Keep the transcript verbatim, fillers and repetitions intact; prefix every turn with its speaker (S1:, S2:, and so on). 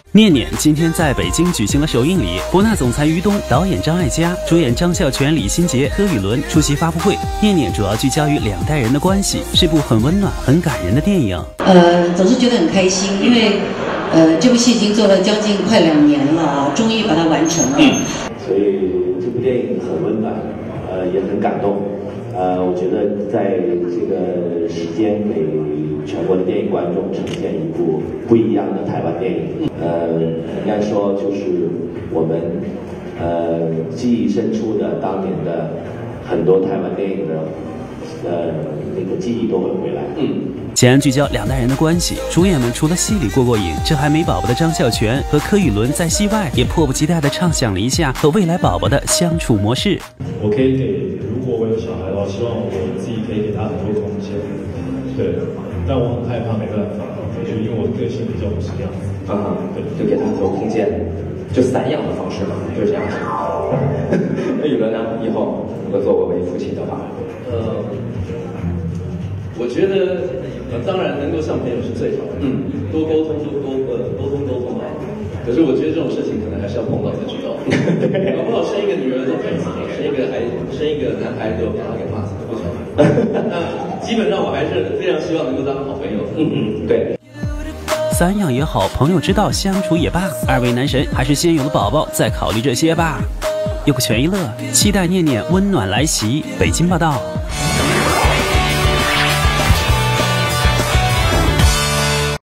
S1: 念念今天在北京举行了首映礼，博纳总裁于东、导演张艾嘉、主演张孝全、李心洁、柯宇伦出席发布会。念念主要聚焦于两代人的关系，是部很温暖、很感人的电影。
S2: 呃，总是觉得很开心，因为呃这部戏已经做了将近快两年了啊，终于把它完成了。嗯、
S3: 所以这部电影很温暖，呃，也很感动。呃，我觉得在这个时间给全国的电影观众呈现一部不一样的台湾电影。呃，应该说就是我们呃记忆深处的当年的很多台湾电影的呃那个记忆都会回来。嗯。
S1: 既然聚焦两代人的关系，主演们除了戏里过过瘾，这还没宝宝的张孝全和柯宇伦在戏外也迫不及待地畅想了一下和未来宝宝的相处模式。
S4: 我可以给，如果我有小孩的话，希望我自己可以给他很多空间。对，但我很害怕没办法，就因为我个性比较不是这样子。
S5: 啊，对，就给他很多空间，就散养的方式嘛，就是这样子。那宇伦呢？以后如果做我为父亲的话，
S6: 呃，我觉得。呃，当然能够像朋友是最好的，嗯，多沟通，多多呃沟通沟通啊。可是我觉得这种事情可能还是要碰到才知道。搞不好生一个女儿都害死你，生一个孩生一个男孩就把他给骂死了，不晓得。那基本上我还是非常希望能够当好朋友。嗯嗯，对。
S1: 散养也好，朋友之道相处也罢，二位男神还是先有了宝宝，再考虑这些吧。有个全一乐，期待念念温暖来袭。北京报道。